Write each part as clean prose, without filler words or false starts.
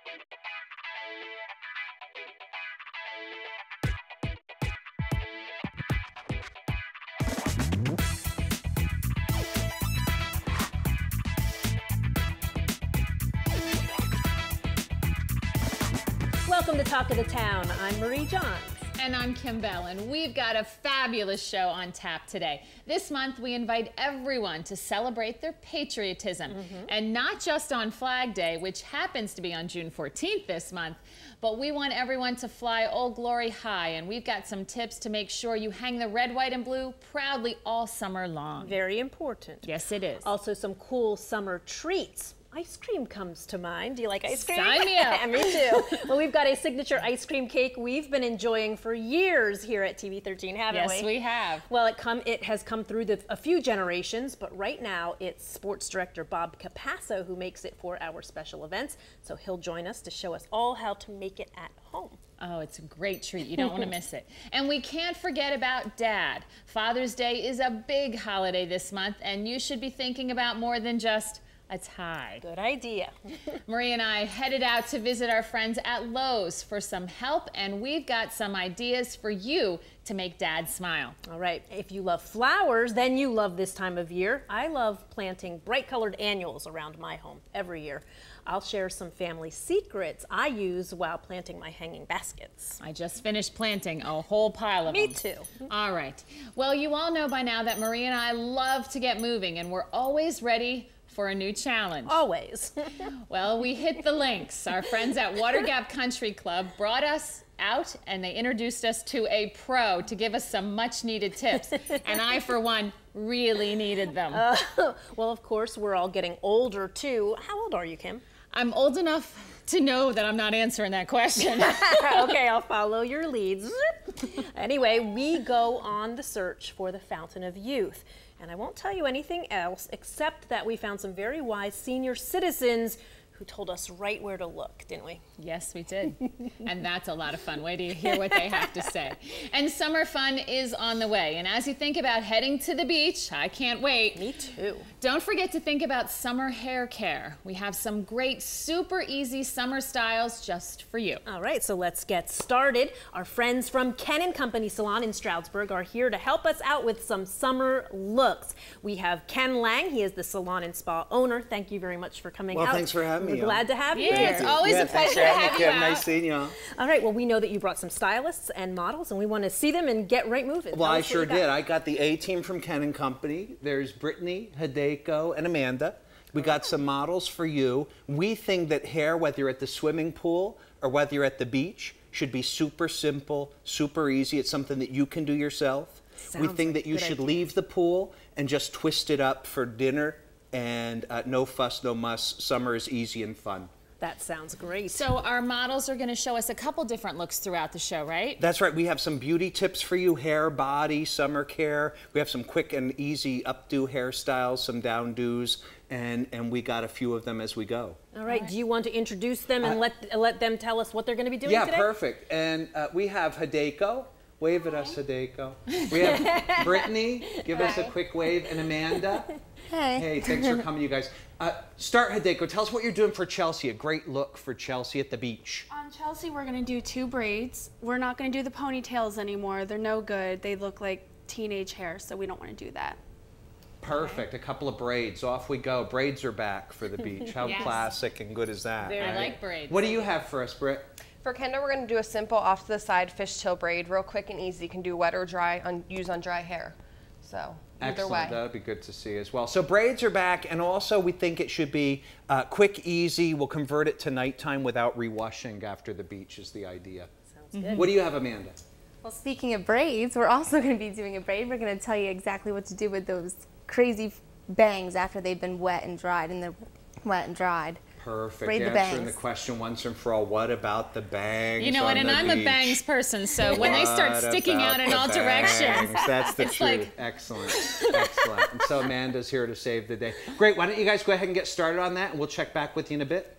Welcome to Talk of the Town. I'm Marie Johns. And I'm Kim Bell, and we've got a fabulous show on tap today. This month, we invite everyone to celebrate their patriotism. And not just on Flag Day, which happens to be on June 14th this month, but we want everyone to fly Old Glory high, and we've got some tips to make sure you hang the red, white, and blue proudly all summer long. Very important. Yes, it is. Also, some cool summer treats. Ice cream comes to mind. Do you like ice cream? Sign me up. Me too. Well, we've got a signature ice cream cake we've been enjoying for years here at TV13, haven't we? Yes, we have. Well, it has come through a few generations, but right now it's sports director Bob Capasso who makes it for our special events. So he'll join us to show us all how to make it at home. Oh, it's a great treat. You don't want to miss it. And we can't forget about Dad. Father's Day is a big holiday this month, and you should be thinking about more than just a tie. Good idea. Marie and I headed out to visit our friends at Lowe's for some help, and we've got some ideas for you to make Dad smile. All right, if you love flowers, then you love this time of year. I love planting bright colored annuals around my home every year. I'll share some family secrets I use while planting my hanging baskets. I just finished planting a whole pile of them. Me too. All right. Well, you all know by now that Marie and I love to get moving, and we're always ready for a new challenge. Always. Well, we hit the links. Our friends at Water Gap Country Club brought us out, and they introduced us to a pro to give us some much needed tips. And I, for one, really needed them. Well, of course, we're all getting older too. How old are you, Kim? I'm old enough to know that I'm not answering that question. Okay, I'll follow your leads. Anyway, we go on the search for the Fountain of Youth. And I won't tell you anything else except that we found some very wise senior citizens who told us right where to look, didn't we? Yes, we did. And that's a lot of fun. Wait till you hear what they have to say. And summer fun is on the way. And as you think about heading to the beach, I can't wait. Me too. Don't forget to think about summer hair care. We have some great, super easy summer styles just for you. All right, so let's get started. Our friends from Ken & Company Salon in Stroudsburg are here to help us out with some summer looks. We have Ken Lang. He is the salon and spa owner. Thank you very much for coming out. Well, thanks for having me. We're glad to have you Yeah, here. it's always a pleasure to have you out. Nice seeing you all. All right, well, we know that you brought some stylists and models, and we want to see them and get right moving. Well, I sure did. I got the A-team from Ken & Company. There's Brittany, Hideko, and Amanda. We got some models for you. We think that hair, whether you're at the swimming pool or whether you're at the beach, should be super simple, super easy. It's something that you can do yourself. We think that you should leave the pool and just twist it up for dinner, and no fuss, no muss. Summer is easy and fun. That sounds great. So our models are going to show us a couple different looks throughout the show, right? That's right. We have some beauty tips for you, hair, body, summer care. We have some quick and easy updo hairstyles, some downdos, and we got a few of them as we go. All right. Do you want to introduce them and let them tell us what they're going to be doing today? Yeah, perfect. And we have Hideko. Wave at us, Hideko. We have Brittany. Give us a quick wave. And Amanda. Hey. Hey, thanks for coming, you guys. Start, Hideko. Tell us what you're doing for Chelsea. A great look for Chelsea at the beach. On Chelsea, we're going to do 2 braids. We're not going to do the ponytails anymore. They're no good. They look like teenage hair, so we don't want to do that. Perfect. A couple of braids. Off we go. Braids are back for the beach. How classic and good is that? I like braids. What do you have for us, Britt? For Kendra, we're going to do a simple off-to-the-side fishtail braid, real quick and easy. You can do wet or dry, use on dry hair. So either way. Excellent. That would be good to see as well. So braids are back, and also we think it should be quick, easy. We'll convert it to nighttime without rewashing after the beach is the idea. Sounds good. What do you have, Amanda? Well, speaking of braids, we're also going to be doing a braid. We're going to tell you exactly what to do with those crazy bangs after they've been wet and dried, and they're wet and dried. Perfect. Braid the Answering bangs. the question once and for all. What about the bangs? You know what, and I'm a bangs person, so when they start sticking out in all directions, that's the it's truth. like... Excellent. Excellent. And so Amanda's here to save the day. Great. Why don't you guys go ahead and get started on that, and we'll check back with you in a bit.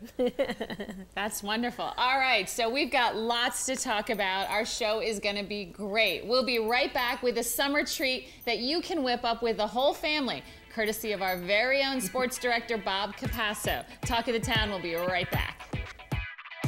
That's wonderful. All right, so we've got lots to talk about. Our show is going to be great. We'll be right back with a summer treat that you can whip up with the whole family, courtesy of our very own sports director, Bob Capasso. Talk of the Town will be right back.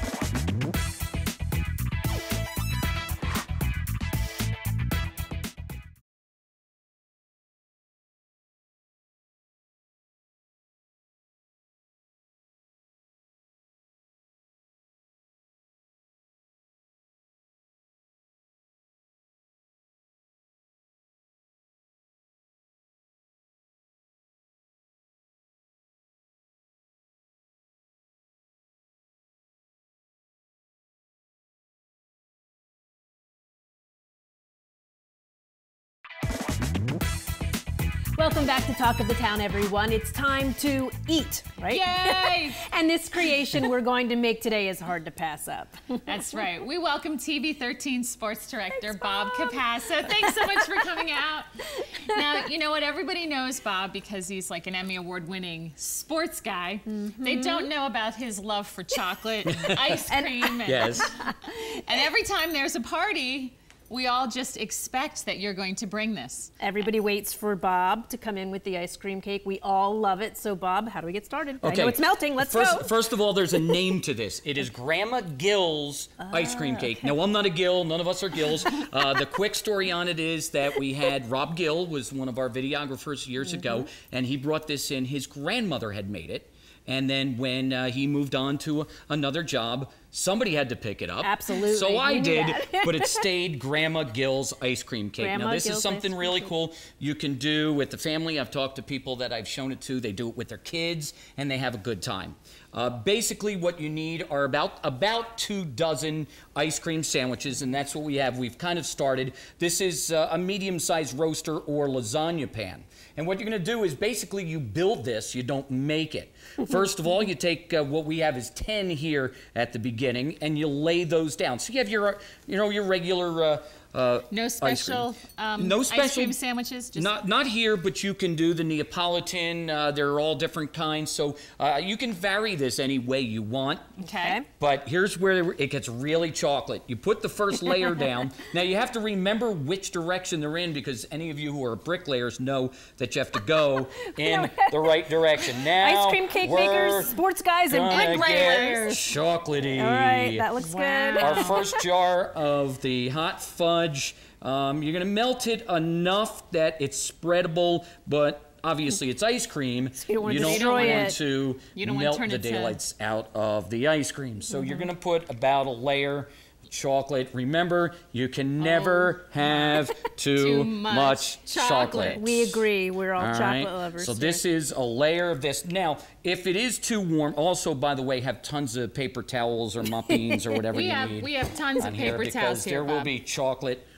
Welcome back to Talk of the Town, everyone. It's time to eat, right? Yay! And this creation we're going to make today is hard to pass up. That's right. We welcome TV 13 Sports Director Bob Capasso. Thanks so much for coming out. Now, you know what? Everybody knows Bob because he's like an Emmy Award-winning sports guy. They don't know about his love for chocolate, ice cream. Yes. And every time there's a party, we all just expect that you're going to bring this. Everybody waits for Bob to come in with the ice cream cake. We all love it. So, Bob, how do we get started? Okay. I know it's melting. Let's go. First of all, there's a name to this. It is Grandma Gill's ice cream cake. Okay. Now, I'm not a Gill. None of us are Gills. The quick story on it is that we had Rob Gill, was one of our videographers years ago, and he brought this in. His grandmother had made it. And then when he moved on to another job, somebody had to pick it up. Absolutely. So I We knew did, that. but it stayed Grandma Gill's ice cream cake. Grandma Now, this Gill's is something ice really cream cool you can do with the family. I've talked to people that I've shown it to. They do it with their kids, and they have a good time. Basically, what you need are about 2 dozen ice cream sandwiches, and that's what we have. We've kind of started. This is a medium-sized roaster or lasagna pan. And what you're going to do is basically you build this, you don't make it. First of all, you take what we have is 10 here at the beginning, and you lay those down. So you have your, your regular No special, no special ice cream sandwiches? Just Not here, but you can do the Neapolitan. They're all different kinds, so you can vary this any way you want. Okay. But here's where it gets really chocolate. You put the first layer down. Now you have to remember which direction they're in because any of you who are bricklayers know that you have to go in the right direction. Now Ice cream cake we're makers, sports guys, and gonna bricklayers. get chocolatey. All right, that looks good. Our first jar of the hot fudge. You're going to melt it enough that it's spreadable, but obviously it's ice cream. So you don't want to don't destroy want it. to melt the daylights out of the ice cream. So you're going to put about a layer of chocolate. Remember, you can never have too much chocolate. We agree. We're all chocolate right? lovers. So here. this is a layer of this. Now, if it is too warm, also, by the way, have tons of paper towels or muffins or whatever you need. We have tons on of here paper because towels here, there will Bob. be chocolate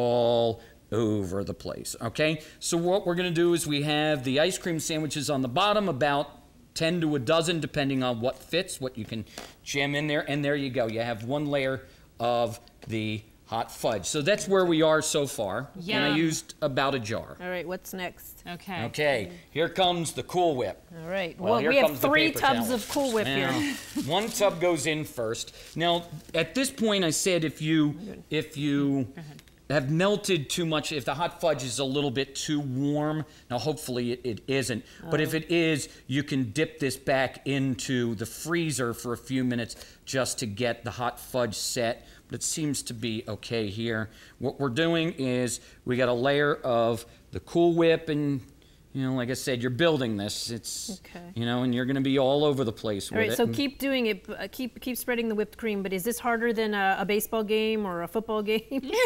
all over the place, okay? So what we're gonna do is we have the ice cream sandwiches on the bottom, about 10 to a dozen, depending on what fits, what you can jam in there, and there you go. You have 1 layer of the hot fudge. So that's where we are so far, and I Yum. used about a jar. All right, what's next? Okay. Okay, here comes the Cool Whip. All right. Well, here we have comes the 3 paper tubs towel. of Cool Whip Now, here. 1 tub goes in first. Now, at this point, I said if you have melted too much, if the hot fudge is a little bit too warm, now hopefully it isn't, but if it is, you can dip this back into the freezer for a few minutes just to get the hot fudge set. But it seems to be okay here. What we're doing is we got a layer of the Cool Whip, and like I said, you're building this. It's Okay. and you're going to be all over the place All with right, it. so keep doing it. Keep spreading the whipped cream. But is this harder than a baseball game or a football game?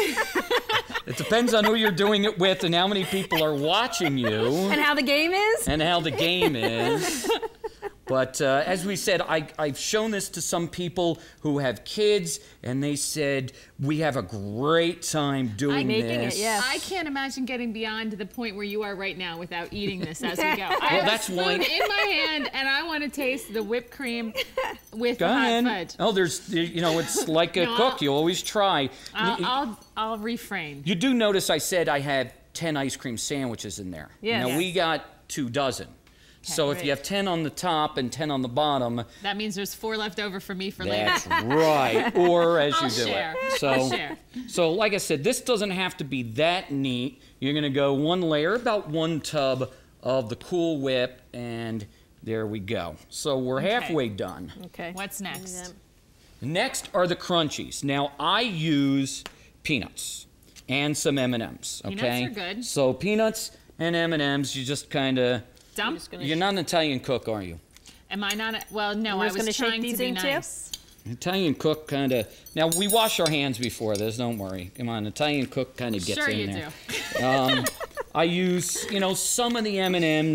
It depends on who you're doing it with and how many people are watching you. And how the game is? And how the game is. But as we said, I've shown this to some people who have kids, and they said, we have a great time doing Making this. it, yes. I can't imagine getting beyond the point where you are right now without eating this as we go. I have that's a why- spoon in my hand, and I want to taste the whipped cream with Go the hot ahead. fudge. Oh, it's like a No, cook. You always try. I'll refrain. You do notice I said I had 10 ice cream sandwiches in there. Yes. Now, we got 2 dozen. So if you have 10 on the top and 10 on the bottom, That means there's 4 left over for me for later. that's right. Or as you I'll do share. it. I'll share. So like I said, this doesn't have to be that neat. You're going to go 1 layer, about 1 tub of the Cool Whip, and there we go. So we're halfway done. Okay. What's next? Next are the crunchies. Now I use peanuts and some M&Ms. Okay. Peanuts are good. So peanuts and M&Ms, you just kind of. Dump? You're not an Italian cook, are you? Am I not? Well, no, We're I just was gonna shake trying to these be in too? nice. Italian cook kind of. Now we wash our hands before this. Don't worry. Come on, Italian cook kind of gets Sure in you there. do. I use, some of the M&Ms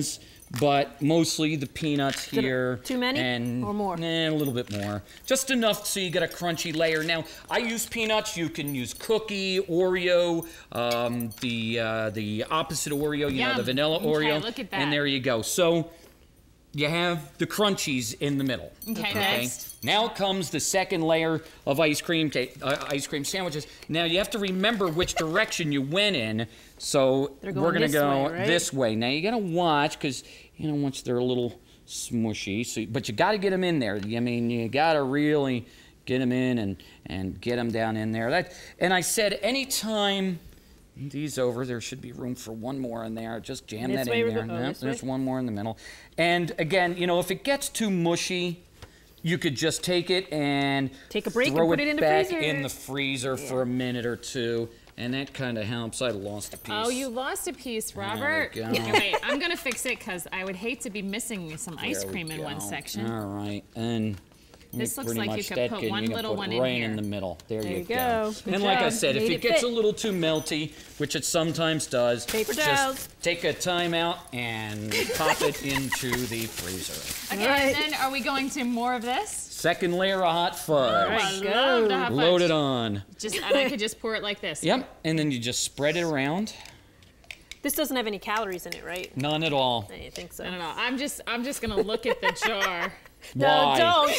but mostly the peanuts here. Too many and, or more? A little bit more. Just enough so you get a crunchy layer. Now, I use peanuts. You can use cookie, Oreo, the opposite Oreo, you know, the vanilla Oreo. Look at that. And there you go. So you have the crunchies in the middle. Okay, next. Now comes the second layer of ice cream sandwiches. Now you have to remember which direction you went in. So we're gonna go this way. Now you gotta watch, because you know, once they're a little smushy, so, but you gotta get them in there. I mean, you gotta really get them in and get them down in there. And I said anytime these over, there should be room for one more in there. Just jam that in there. Nope, there's one more in the middle. And again, you know, if it gets too mushy, you could just take it and take a break throw and put it in the back freezer. in the freezer for a minute or two, and that kind of helps. I lost a piece. Oh, you lost a piece, Robert. There we go. Okay, wait, I'm gonna fix it because I would hate to be missing some ice cream in one section. All right, and this looks like you could that put one little one in right here. in the middle. There you go. And like I said, if it gets a little too melty, which it sometimes does, paper towels. Just take a time out and pop it into the freezer. Okay, and then are we going to more of this? Second layer of hot fudge. I love the hot fudge. Load it on. And I could just pour it like this. Yep, and then you just spread it around. This doesn't have any calories in it, right? None at all. I didn't think so. I don't know. I'm just gonna look at the jar. No,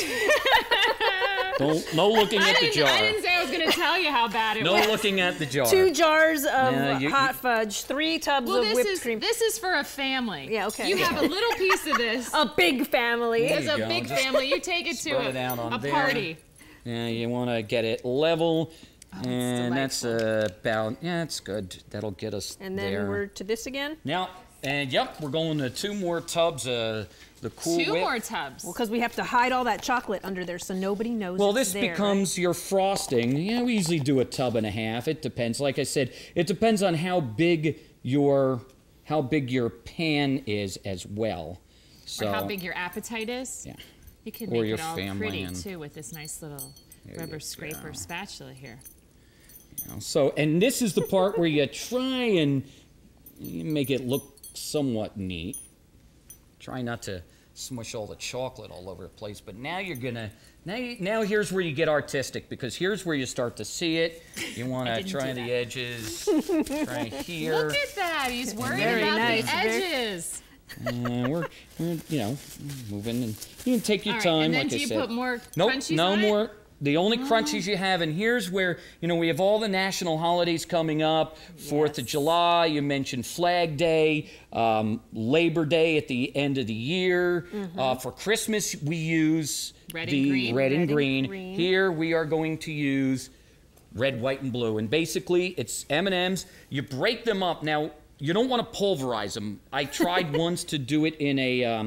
don't. No looking at the jar. I didn't say I was gonna tell you how bad it was. No looking at the jar. 2 jars of hot fudge, 3 tubs of whipped cream. This is for a family. Yeah, okay. You have a little piece of this. A big family. It's a big family. You take it to a party. Yeah, you want to get it level. And that's about, it's good. That'll get us there. And then we're to this again? Now, we're going to 2 more tubs of the Cool Whip. 2 more tubs. Well, because we have to hide all that chocolate under there so nobody knows Well, it's this there, becomes your frosting. Yeah, we usually do a tub and a half. It depends. Like I said, it depends on how big your pan is as well. So, or how big your appetite is. Yeah. You can Or make your it all family pretty and- too with this nice little rubber scraper spatula here. So, and this is the part where you try and make it look somewhat neat. Try not to smush all the chocolate all over the place, but now you're gonna, now here's where you get artistic, because here's where you start to see it. You want to try the edges, try here. Look at that, he's worried about the edges. We're moving, and you can take your time, and then like I said. do you put more Nope, crunchies no on more. it? The only crunchies you have, and here's where, we have all the national holidays coming up. 4th of July, you mentioned Flag Day, Labor Day at the end of the year. For Christmas, we use red and green. Here, we are going to use red, white, and blue. And basically, it's M&Ms. You break them up. Now, you don't want to pulverize them. I tried once to do it in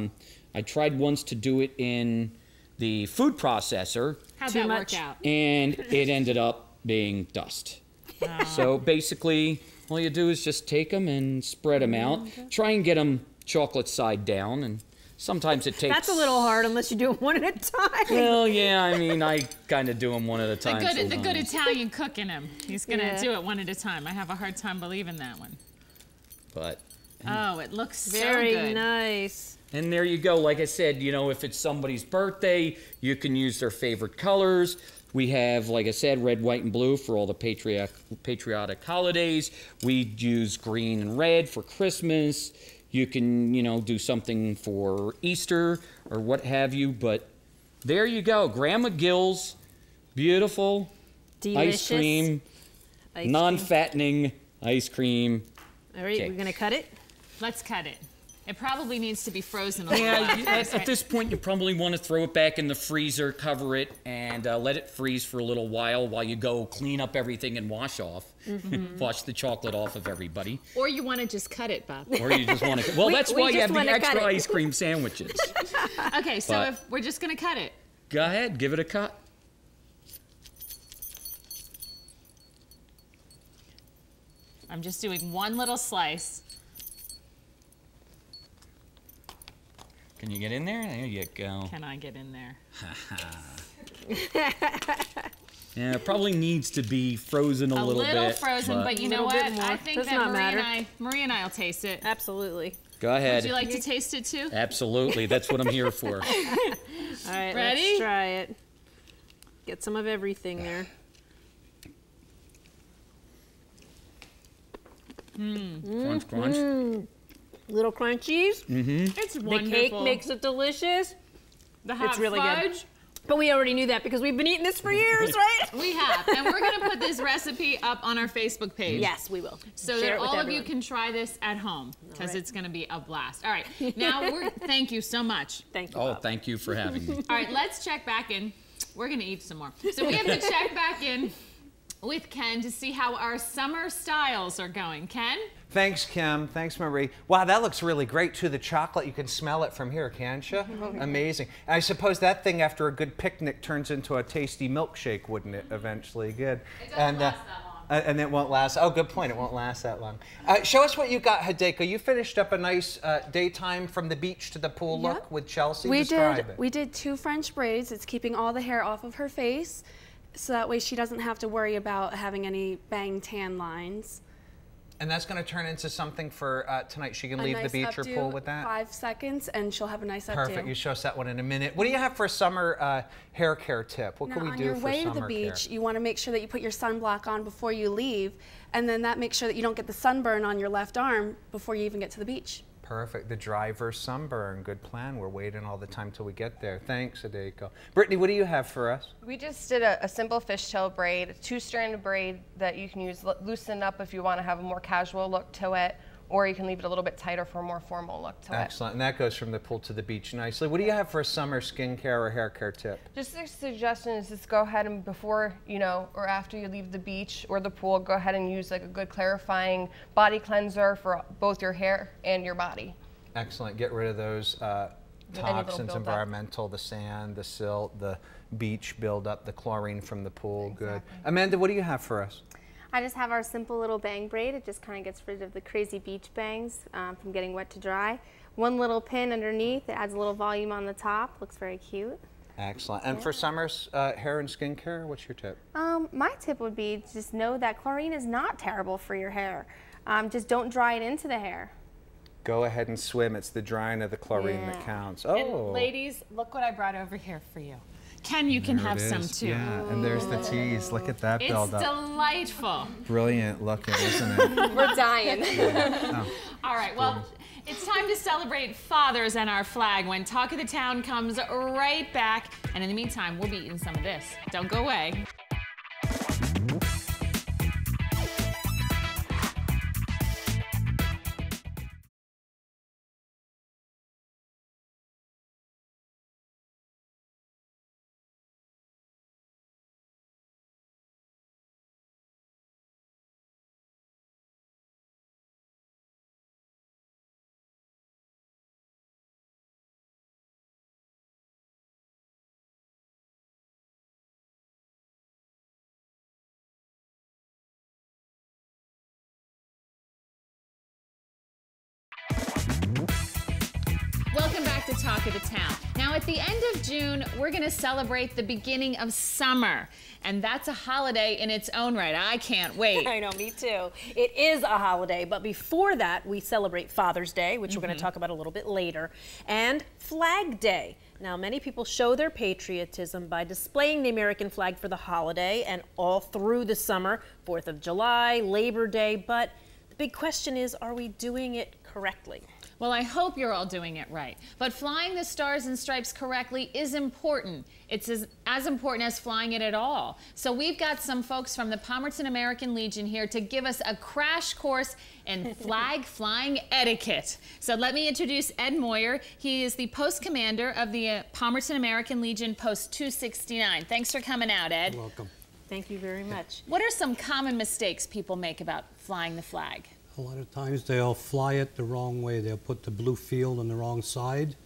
the food processor. How'd that work out? And it ended up being dust. So basically, all you do is just take them and spread them out. Try and get them chocolate side down, and sometimes it takes... That's a little hard unless you do them one at a time. Well, yeah, I mean, I kind of do them one at a time. The good Italian cook in him. He's going to do it one at a time. I have a hard time believing that one. But... Oh, it looks very so good. nice. And there you go. Like I said, if it's somebody's birthday, you can use their favorite colors. We have, like I said, red, white, and blue for all the patriotic holidays. We use green and red for Christmas. You can, do something for Easter or what have you. But there you go. Grandma Gill's beautiful Delicious ice cream, non-fattening ice cream. All right, we're going to cut it? Let's cut it. It probably needs to be frozen a little while. At this point, you probably want to throw it back in the freezer, cover it, and let it freeze for a little while you go clean up everything and wash off. Wash the chocolate off of everybody. Or you want to just cut it, Bob. Or you just want to... Well, that's why you have the extra ice cream sandwiches. Okay, so if we're just going to cut it. Go ahead, give it a cut. I'm just doing one little slice. Can you get in there? There you go. Can I get in there? Yeah, it probably needs to be frozen a little bit. Frozen, but you know what? I think that Marie and I will taste it. Absolutely. Go ahead. Would you like to taste it too? Absolutely. That's what I'm here for. All right, Ready? let's try it. Get some of everything there. Crunch, crunch. Little crunchies. It's wonderful. The cake makes it delicious. the hot It's really fudge. good. But we already knew that because we've been eating this for years, right? We have, and we're gonna put this recipe up on our Facebook page. Yes, we will. So Share that it with all of you everyone. can try this at home, because right. it's gonna be a blast. All right, now thank you so much. Thank you. Oh, Bob. thank you for having me. All right, let's check back in. We're gonna eat some more. So we have to check back in with Ken to see how our summer styles are going. Ken? Thanks, Kim. Thanks, Marie. Wow, that looks really great, too. The chocolate, you can smell it from here, can't you? Amazing. I suppose that thing, after a good picnic, turns into a tasty milkshake, wouldn't it, eventually? Good. It doesn't last that long. And it won't last. Oh, good point. It won't last that long. Show us what you got, Hideko. You finished up a nice daytime from the beach to the pool look Yep. with Chelsea. We Describe it. did 2 French braids. It's keeping all the hair off of her face, so that way she doesn't have to worry about having any bang tan lines. And that's going to turn into something for tonight. She can A leave the nice beach or updo, pool with that? 5 seconds, and she'll have a nice updo. Perfect. You show us that one in a minute. What do you have for a summer hair care tip? What Now, can we on do your for way to summer the beach, care? you want to make sure that you put your sunblock on before you leave, and then that makes sure that you don't get the sunburn on your left arm before you even get to the beach. Perfect. The driver's sunburn. Good plan. We're waiting all the time till we get there. Thanks, Hideko. Brittany, what do you have for us? We just did a simple fishtail braid, a 2-stranded braid that you can use, loosen up if you want to have a more casual look to it, or you can leave it a little bit tighter for a more formal look to it. Excellent. And that goes from the pool to the beach nicely. What do you have for a summer skincare or hair care tip? Just a suggestion is just go ahead and before, or after you leave the beach or the pool, go ahead and use like a good clarifying body cleanser for both your hair and your body. Excellent. Get rid of those toxins, buildup. environmental, the sand, the silt, the beach buildup, the chlorine from the pool. Good. Exactly. Amanda, what do you have for us? I just have our simple little bang braid. It just kind of gets rid of the crazy beach bangs from getting wet to dry. 1 little pin underneath. It adds a little volume on the top. Looks very cute. Excellent. And for summer's hair and skincare, what's your tip? My tip would be just know that chlorine is not terrible for your hair. Just don't dry it into the hair. Go ahead and swim. It's the drying of the chlorine that Yeah. counts. And Oh. ladies, look what I brought over here for you. Ken, you can There have it some is. too. Yeah, and there's the teas. Look at that It's build up. delightful. Brilliant looking, isn't it? We're dying. All right, well, it's time to celebrate fathers and our flag when Talk of the Town comes right back. And in the meantime, we'll be eating some of this. Don't go away. Welcome back to Talk of the Town. Now, at the end of June, we're going to celebrate the beginning of summer. And that's a holiday in its own right. I can't wait. I know, me too. It is a holiday, but before that, we celebrate Father's Day, which we're going to talk about a little bit later, and Flag Day. Now, many people show their patriotism by displaying the American flag for the holiday and all through the summer, 4th of July, Labor Day, but the big question is, are we doing it correctly? Well, I hope you're all doing it right. But flying the Stars and Stripes correctly is important. It's as important as flying it at all. So we've got some folks from the Palmerton American Legion here to give us a crash course in flag flying etiquette. So let me introduce Ed Moyer. He is the post commander of the Palmerton American Legion Post 269. Thanks for coming out, Ed. Welcome. Thank you very much. What are some common mistakes people make about flying the flag? A lot of times they'll fly it the wrong way. They'll put the blue field on the wrong side.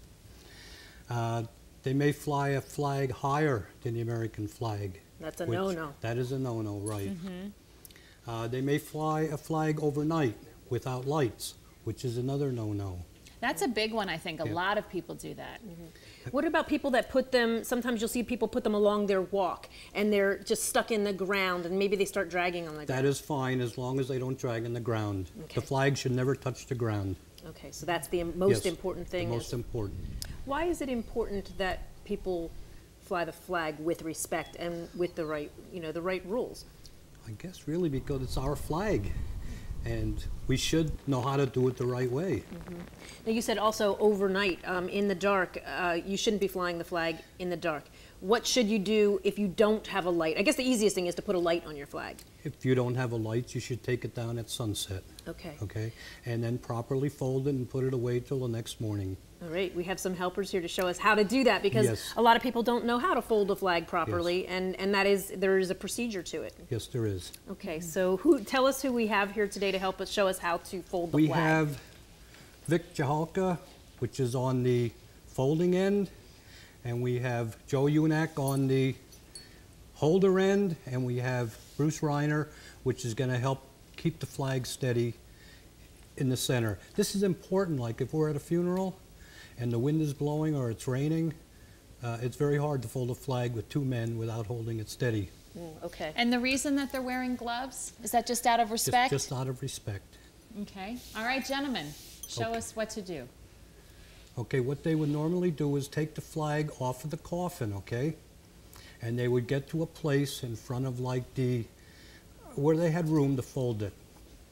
They may fly a flag higher than the American flag. That's a which- no-no. That is a no-no, right. They may fly a flag overnight without lights, which is another no-no. That's a big one, I think. A lot of people do that. What about people that put them, sometimes you'll see people put them along their walk and they're just stuck in the ground and maybe they start dragging on the ground. That is fine as long as they don't drag in the ground. The flag should never touch the ground. Okay, so that's the most important thing. The most important. Why is it important that people fly the flag with respect and with the right, the right rules? I guess really because it's our flag, and we should know how to do it the right way. Now you said also overnight, in the dark, you shouldn't be flying the flag in the dark. What should you do if you don't have a light? I guess the easiest thing is to put a light on your flag. If you don't have a light, you should take it down at sunset. Okay. Okay, and then properly fold it and put it away till the next morning. All right, we have some helpers here to show us how to do that, because Yes. a lot of people don't know how to fold a flag properly, and there is a procedure to it. Yes, there is. Okay, so tell us who we have here today to help us show us how to fold the We flag. have Vic Jahalka, which is on the folding end, and we have Joe Unack on the holder end, and we have Bruce Reiner, which is going to help keep the flag steady in the center. This is important, like if we're at a funeral and the wind is blowing or it's raining, it's very hard to fold a flag with two men without holding it steady. Okay. And the reason that they're wearing gloves, is that just out of respect? Just out of respect. Okay. All right, gentlemen, show us what to do. Okay, what they would normally do is take the flag off of the coffin, okay? And they would get to a place in front of like where they had room to fold it.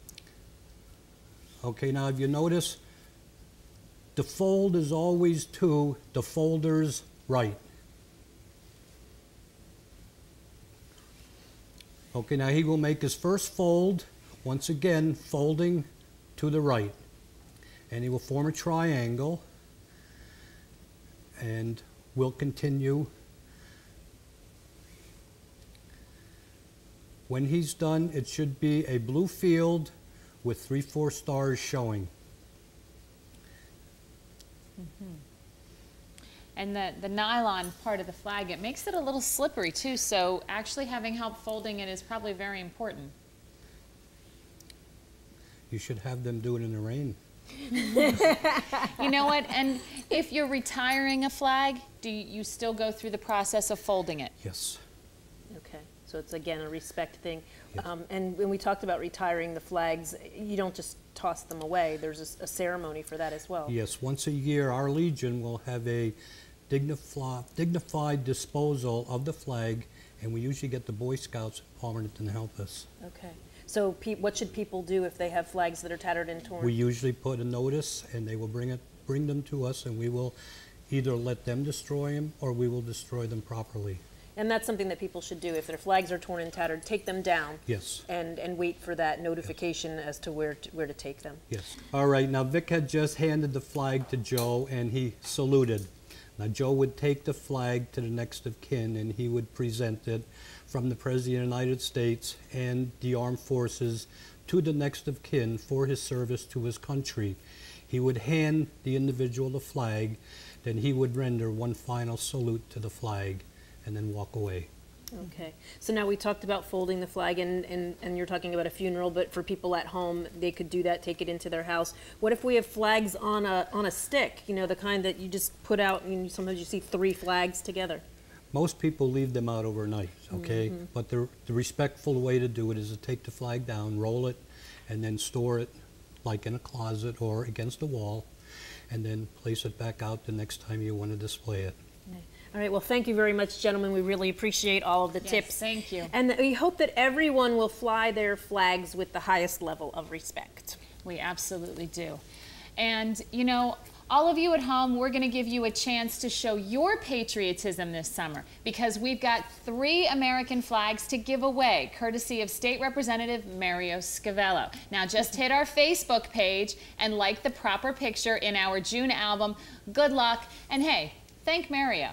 Okay, now if you notice, the fold is always to the folder's right. Okay, now he will make his first fold, once again, folding to the right. And he will form a triangle, and we'll continue. When he's done, it should be a blue field with 3-4 stars showing. And the nylon part of the flag, it makes it a little slippery too, so actually having help folding it is probably very important. You should have them do it in the rain. You know what, and if you're retiring a flag, do you still go through the process of folding it? Yes. Okay, so it's again a respect thing. Yes. And when we talked about retiring the flags, you don't just toss them away. There's a ceremony for that as well. Yes, once a year our Legion will have a dignified disposal of the flag, and we usually get the Boy Scouts at Palmerton to help us. Okay. So what should people do if they have flags that are tattered and torn? We usually put a notice, and they will bring them to us, and we will either let them destroy them or we will destroy them properly. And that's something that people should do. If their flags are torn and tattered, take them down. Yes. And wait for that notification as to where to take them. Yes. All right, now Vic had just handed the flag to Joe, and he saluted. Now Joe would take the flag to the next of kin, and he would present it from the President of the United States and the armed forces to the next of kin for his service to his country. He would hand the individual the flag, then he would render one final salute to the flag, and then walk away. Okay. So now we talked about folding the flag, and you're talking about a funeral, but for people at home, they could do that, take it into their house. What if we have flags on a stick, the kind that you just put out, and sometimes you see 3 flags together? Most people leave them out overnight, okay? But the respectful way to do it is to take the flag down, roll it, and then store it like in a closet or against a wall, and then place it back out the next time you want to display it. All right, well, thank you very much, gentlemen. We really appreciate all of the tips. Thank you. And we hope that everyone will fly their flags with the highest level of respect. We absolutely do. And, all of you at home, we're going to give you a chance to show your patriotism this summer, because we've got 3 American flags to give away, courtesy of State Representative Mario Scavello. Now, just hit our Facebook page and like the proper picture in our June album. Good luck, and hey, thank Mario.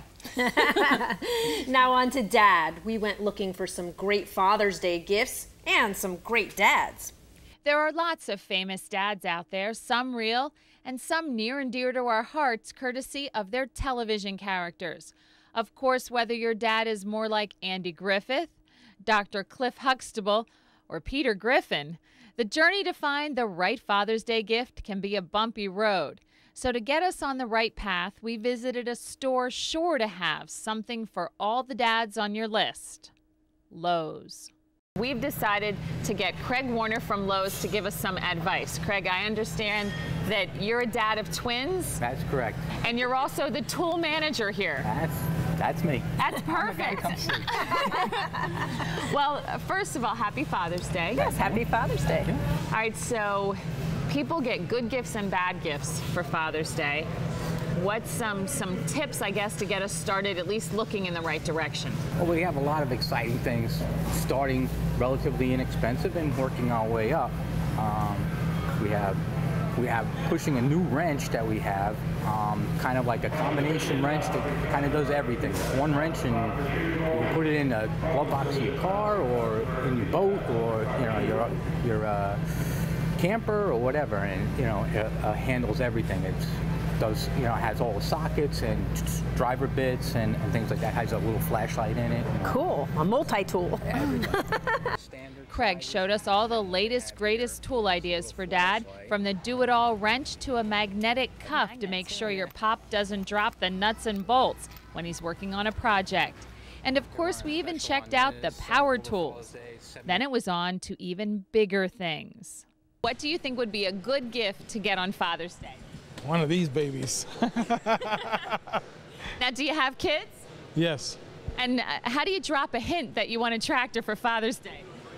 Now on to Dad. We went looking for some great Father's Day gifts and some great dads. There are lots of famous dads out there, some real and some near and dear to our hearts, courtesy of their television characters. Of course, whether your dad is more like Andy Griffith, Dr. Cliff Huxtable, or Peter Griffin, the journey to find the right Father's Day gift can be a bumpy road. So to get us on the right path, we visited a store sure to have something for all the dads on your list: Lowe's. We've decided to get Craig Warner from Lowe's to give us some advice. Craig, I understand that you're a dad of twins. That's correct. And you're also the tool manager here. That's me. That's perfect. Well, first of all, happy Father's Day. Yes, happy Father's Day. All right, so people get good gifts and bad gifts for Father's Day. What's some tips, I guess, to get us started, at least looking in the right direction? Well, we have a lot of exciting things, starting relatively inexpensive and working our way up. We have pushing a new wrench that we have, kind of like a combination wrench that kind of does everything. One wrench, and you put it in the glove box of your car, or in your boat, or your camper, or whatever, and it handles everything. Has all the sockets and driver bits and things like that. Has a little flashlight in it. Cool, a multi-tool. Craig showed us all the latest, greatest tool ideas for Dad, from the do-it-all wrench to a magnetic cuff to make sure your pop doesn't drop the nuts and bolts when he's working on a project. And of course, we even checked out the power tools. Then it was on to even bigger things. What do you think would be a good gift to get on Father's Day? One of these babies. Now, do you have kids? Yes. And how do you drop a hint that you want a tractor for Father's Day?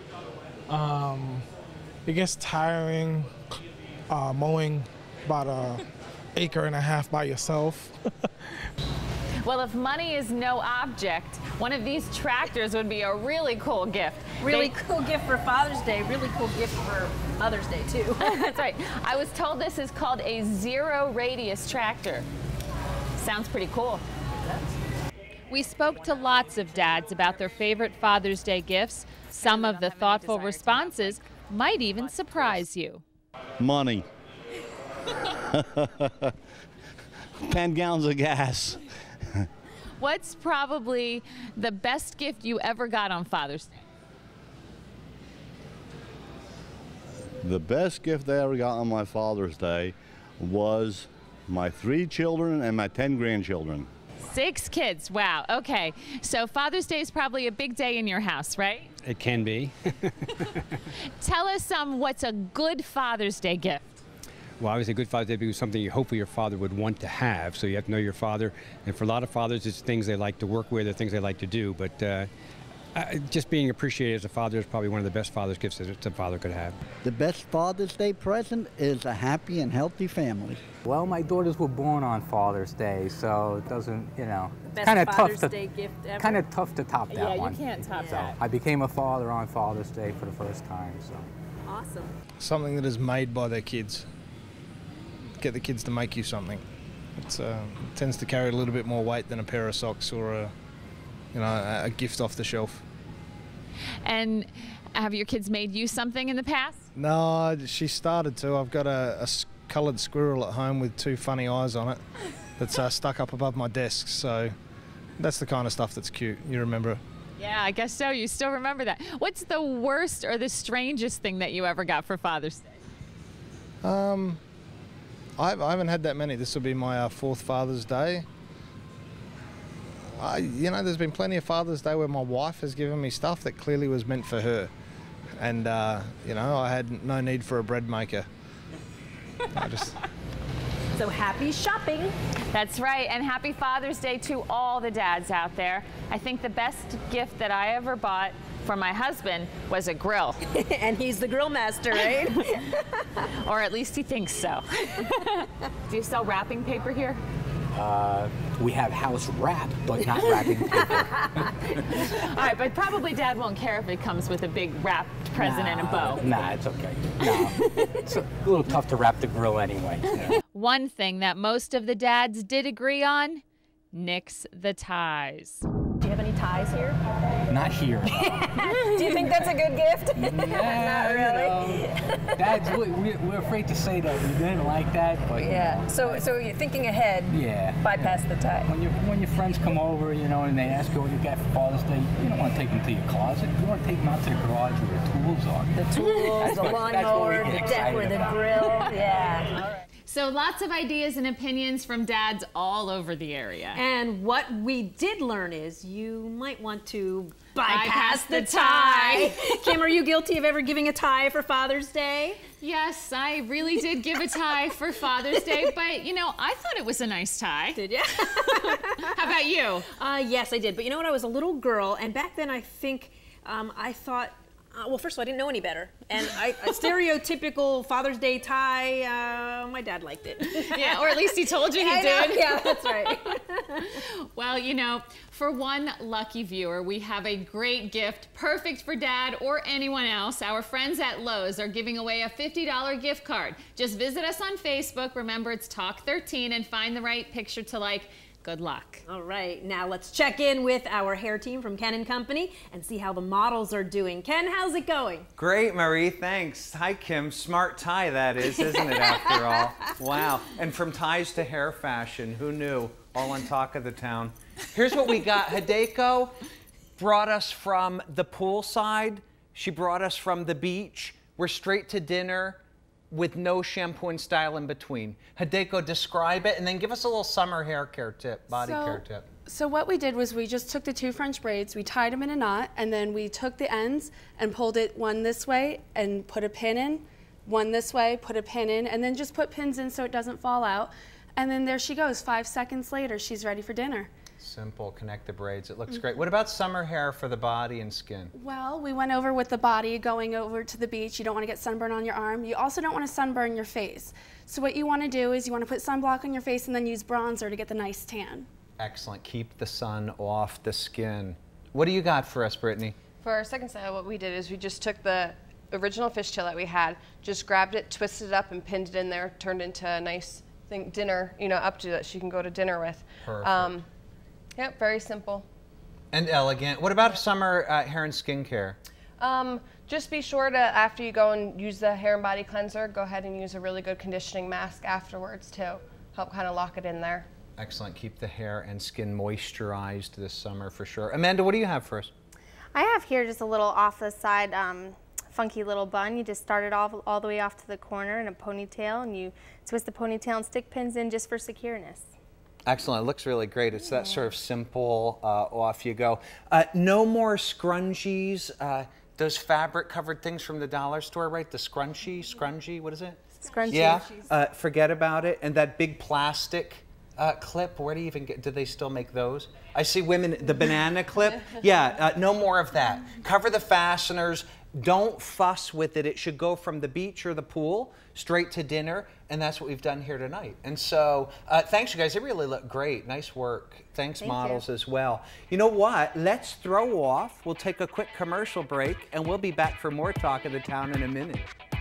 It gets tiring mowing about an acre and a half by yourself. Well, if money is no object, one of these tractors would be a really cool gift. Really cool gift for Father's Day, really cool gift for Mother's Day, too. That's right. I was told this is called a zero radius tractor. Sounds pretty cool. We spoke to lots of dads about their favorite Father's Day gifts. Some of the thoughtful responses might even surprise you. Money. 10 gallons of gas. What's probably the best gift you ever got on Father's Day? The best gift I ever got on my Father's Day was my 3 children and my 10 grandchildren. 6 kids, wow, okay. So Father's Day is probably a big day in your house, right? It can be. Tell us what's a good Father's Day gift? Well, obviously, a good Father's Day is something hopefully your father would want to have. So you have to know your father. And for a lot of fathers, it's things they like to work with or things they like to do. But just being appreciated as a father is probably one of the best father's gifts that a father could have. The best Father's Day present is a happy and healthy family. Well, my daughters were born on Father's Day, so it doesn't, Kind of Father's Day gift ever. Kind of tough to top that one. Yeah, you can't top So that. I became a father on Father's Day for the first time. So. Awesome. Something that is made by their kids. Get the kids to make you something. It tends to carry a little bit more weight than a pair of socks or a gift off the shelf. And have your kids made you something in the past? No, she started to. I've got a coloured squirrel at home with 2 funny eyes on it that's stuck up above my desk. So that's the kind of stuff that's cute. You remember it. Yeah, I guess so. You still remember that. What's the worst or the strangest thing that you ever got for Father's Day? I haven't had that many. This will be my 4th Father's Day. There's been plenty of Father's Day where my wife has given me stuff that clearly was meant for her. And, I had no need for a bread maker. So happy shopping. That's right, and happy Father's Day to all the dads out there. I think the best gift that I ever bought for my husband was a grill. And he's the grill master, right? Or at least he thinks so. Do you sell wrapping paper here? We have house wrap, but not wrapping paper. All right, but probably Dad won't care if it comes with a big wrapped present and a bow. Nah, it's okay. No, it's a little tough to wrap the grill anyway. Yeah. One thing that most of the dads did agree on, nix the ties. Do you have any ties here? Not here. Do you think that's a good gift? Not really. Dads, we're afraid to say that we didn't like that, but yeah. So you're thinking ahead. Yeah. Bypass the tie. When your friends come over, and they ask you what you got for Father's Day, you don't want to take them to your closet. You want to take them out to the garage where your tools are. The tools, the lawnmower, the deck with the grill. Yeah. All right. So lots of ideas and opinions from dads all over the area. And what we did learn is you might want to bypass the tie. Kim, are you guilty of ever giving a tie for Father's Day? Yes, I really did give a tie for Father's Day, but you know, I thought it was a nice tie. Did you? How about you? Yes, I did. But you know what? I was a little girl, and back then I think I thought, well, first of all, I didn't know any better. And a stereotypical Father's Day tie, my dad liked it. Yeah, or at least he told you he did. Yeah, that's right. Well, you know, for one lucky viewer, we have a great gift, perfect for dad or anyone else. Our friends at Lowe's are giving away a $50 gift card. Just visit us on Facebook. Remember, it's Talk 13, and find the right picture to like. Good luck. All right, now let's check in with our hair team from Ken & Company and see how the models are doing. Ken, how's it going? Great, Marie, thanks. Hi, Kim. Smart tie that is, isn't it, after all? Wow. And from ties to hair fashion, who knew? All on Talk of the Town. Here's what we got. Hideko brought us from the poolside. She brought us from the beach. We're straight to dinner with no shampoo and style in between. Hideko, describe it and then give us a little summer hair care tip, body care tip. So what we did was we just took the 2 French braids, we tied them in a knot, and then we took the ends and pulled it one this way and put a pin in, one this way, put a pin in, and then just put pins in so it doesn't fall out. And then there she goes, 5 seconds later, she's ready for dinner. Simple, connect the braids. It looks great. What about summer hair for the body and skin? Well, we went over with the body, going over to the beach. You don't want to get sunburn on your arm. You also don't want to sunburn your face. So what you want to do is you want to put sunblock on your face and then use bronzer to get the nice tan. Excellent. Keep the sun off the skin. What do you got for us, Brittany? For our second style, what we did is we just took the original fishtail that we had, just grabbed it, twisted it up, and pinned it in there, turned into a nice dinner, you know, up to that she can go to dinner with. Perfect. Yep, very simple. And elegant. What about summer hair and skincare? Just be sure to, after you go and use the hair and body cleanser, go ahead and use a really good conditioning mask afterwards too. Help kind of lock it in there. Excellent. Keep the hair and skin moisturized this summer for sure. Amanda, what do you have for us? I have here just a little off the side funky little bun. You just start it off all the way off to the corner in a ponytail, and you twist the ponytail and stick pins in just for secureness. Excellent. It looks really great. It's that sort of simple, off you go. No more scrunchies, those fabric covered things from the dollar store, right? The scrunchie, what is it? Scrunchie. Yeah, forget about it. And that big plastic clip, where do you even get, do they still make those? I see women, the banana clip. Yeah, no more of that. Cover the fasteners. Don't fuss with it. It should go from the beach or the pool straight to dinner, and that's what we've done here tonight. And so, thanks, you guys. They really look great. Nice work. Thanks, models, as well. You know what? Let's throw off. We'll take a quick commercial break, and we'll be back for more Talk of the Town in a minute.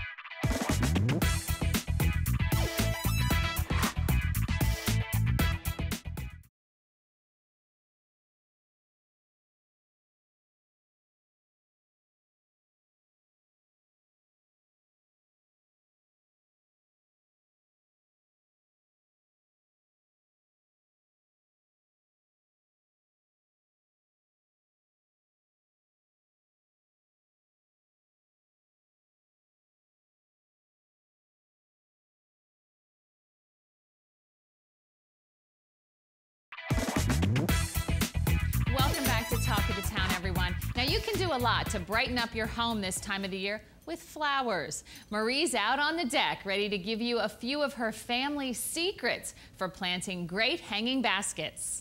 Talk of the Town, everyone. Now you can do a lot to brighten up your home this time of the year with flowers. Marie's out on the deck, ready to give you a few of her family secrets for planting great hanging baskets.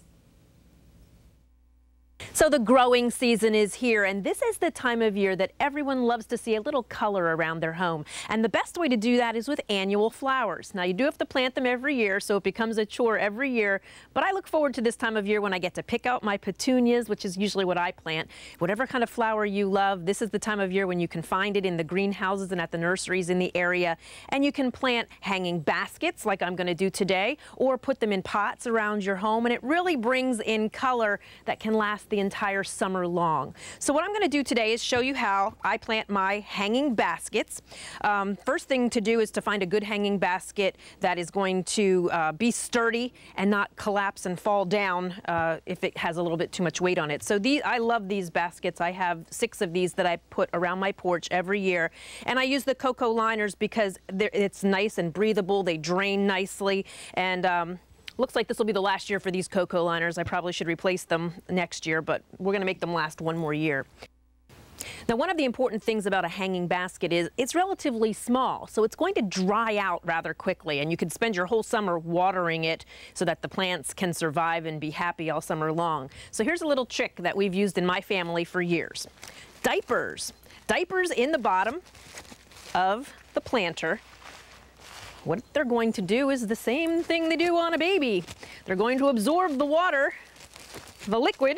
So the growing season is here, and this is the time of year that everyone loves to see a little color around their home. And the best way to do that is with annual flowers. Now, you do have to plant them every year, so it becomes a chore every year. But I look forward to this time of year when I get to pick out my petunias, which is usually what I plant. Whatever kind of flower you love, this is the time of year when you can find it in the greenhouses and at the nurseries in the area. And you can plant hanging baskets like I'm going to do today, or put them in pots around your home, and it really brings in color that can last the entire summer long. So what I'm going to do today is show you how I plant my hanging baskets. First thing to do is to find a good hanging basket that is going to be sturdy and not collapse and fall down if it has a little bit too much weight on it. So I love these baskets. I have 6 of these that I put around my porch every year. And I use the cocoa liners because it's nice and breathable. They drain nicely. And looks like this will be the last year for these cocoa liners. I probably should replace them next year, but we're going to make them last one more year. Now, one of the important things about a hanging basket is it's relatively small, so it's going to dry out rather quickly, and you can spend your whole summer watering it so that the plants can survive and be happy all summer long. So here's a little trick that we've used in my family for years. Diapers. Diapers in the bottom of the planter. What they're going to do is the same thing they do on a baby. They're going to absorb the water, the liquid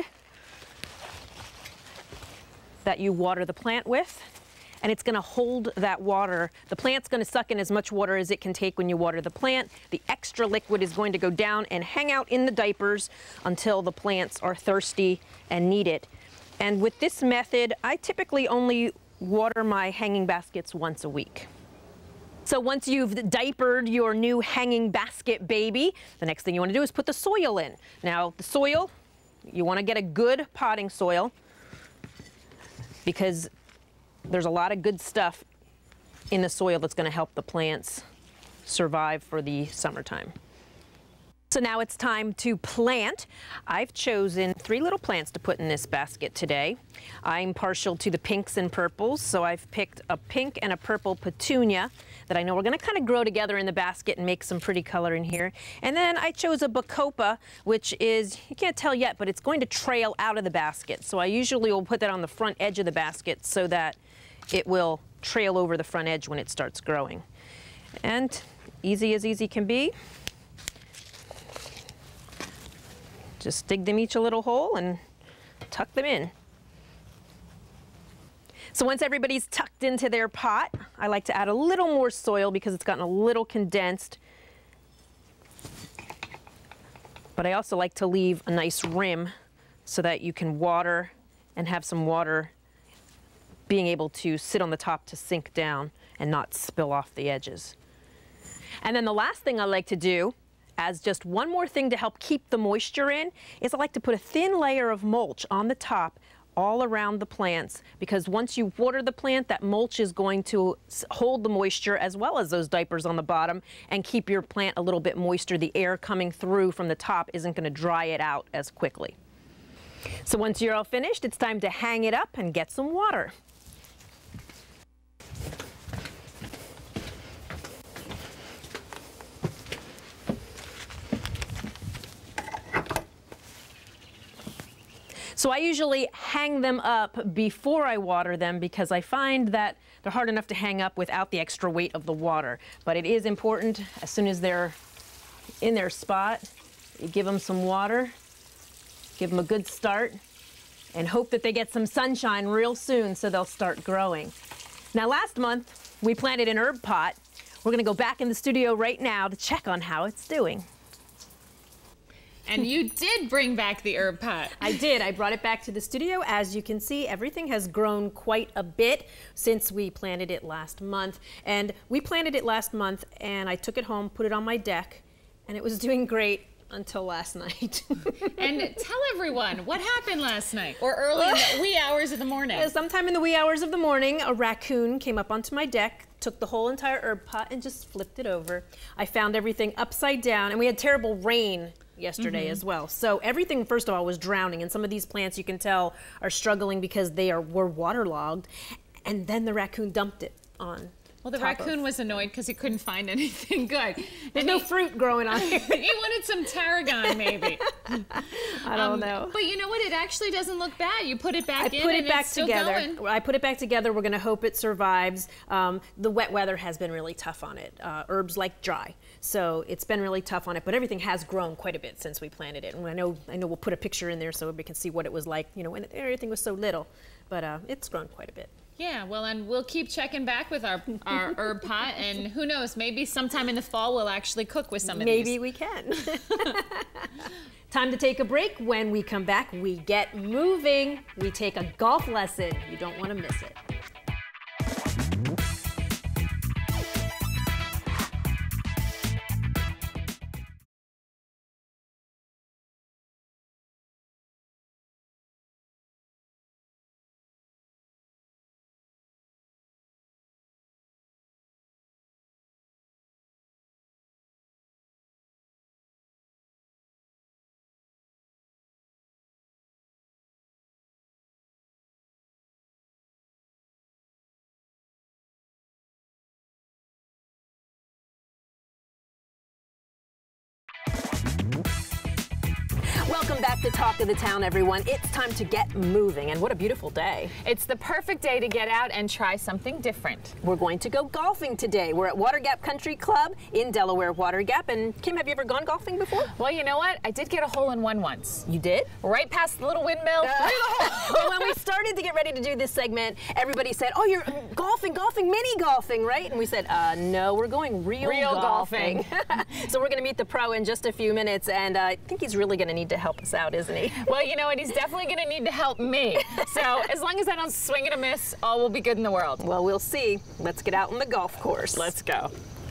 that you water the plant with, and it's going to hold that water. The plant's going to suck in as much water as it can take when you water the plant. The extra liquid is going to go down and hang out in the diapers until the plants are thirsty and need it. And with this method, I typically only water my hanging baskets once a week. So once you've diapered your new hanging basket baby, the next thing you want to do is put the soil in. Now, the soil, you want to get a good potting soil because there's a lot of good stuff in the soil that's going to help the plants survive for the summertime. So now it's time to plant. I've chosen 3 little plants to put in this basket today. I'm partial to the pinks and purples, so I've picked a pink and a purple petunia that I know we're going to kind of grow together in the basket and make some pretty color in here. And then I chose a bacopa, which is, you can't tell yet, but it's going to trail out of the basket. So I usually will put that on the front edge of the basket so that it will trail over the front edge when it starts growing. And easy as easy can be. Just dig them each a little hole and tuck them in. So once everybody's tucked into their pot, I like to add a little more soil because it's gotten a little condensed. But I also like to leave a nice rim so that you can water and have some water being able to sit on the top to sink down and not spill off the edges. And then the last thing I like to do, as just one more thing to help keep the moisture in, is I like to put a thin layer of mulch on the top all around the plants, because once you water the plant, that mulch is going to hold the moisture as well as those diapers on the bottom and keep your plant a little bit moister. The air coming through from the top isn't going to dry it out as quickly. So once you're all finished, it's time to hang it up and get some water. So I usually hang them up before I water them because I find that they're hard enough to hang up without the extra weight of the water. But it is important, as soon as they're in their spot, you give them some water, give them a good start, and hope that they get some sunshine real soon so they'll start growing. Now, last month, we planted an herb pot. We're going to go back in the studio right now to check on how it's doing. And you did bring back the herb pot. I did. I brought it back to the studio. As you can see, everything has grown quite a bit since we planted it last month. And we planted it last month, and I took it home, put it on my deck, and it was doing great until last night. And tell everyone, what happened last night or early in the wee hours of the morning? Sometime in the wee hours of the morning, a raccoon came up onto my deck, took the whole entire herb pot and just flipped it over. I found everything upside down, and we had terrible rain yesterday as well. So everything, first of all, was drowning, and some of these plants, you can tell, are struggling because were waterlogged, and then the raccoon dumped it on. Well, the raccoon was annoyed because he couldn't find anything good. There's no fruit growing on here. He wanted some tarragon, maybe. I don't know. But you know what? It actually doesn't look bad. You put it back in, and it's still going. I put it back together. We're going to hope it survives. The wet weather has been really tough on it. Herbs like dry, so it's been really tough on it. But everything has grown quite a bit since we planted it. And I know we'll put a picture in there so everybody can see what it was like. You know, when everything was so little, but it's grown quite a bit. Yeah, well, and we'll keep checking back with our herb pot, and who knows, maybe sometime in the fall we'll actually cook with some of these. Maybe we can. Time to take a break. When we come back, we get moving. We take a golf lesson. You don't want to miss it. Welcome back to Talk of the Town, everyone. It's time to get moving, and what a beautiful day. It's the perfect day to get out and try something different. We're going to go golfing today. We're at Water Gap Country Club in Delaware Water Gap. And Kim, have you ever gone golfing before? Well, you know what? I did get a hole-in-one once. You did? Right past the little windmill. Well, when we started to get ready to do this segment, everybody said, oh, you're golfing, mini golfing, right? And we said, no, we're going real golfing. So we're going to meet the pro in just a few minutes, and I think he's really going to need to help us out, isn't he? Well, you know what? He's definitely going to need to help me. So as long as I don't swing and a miss, all will be good in the world. Well, we'll see. Let's get out on the golf course. Let's go.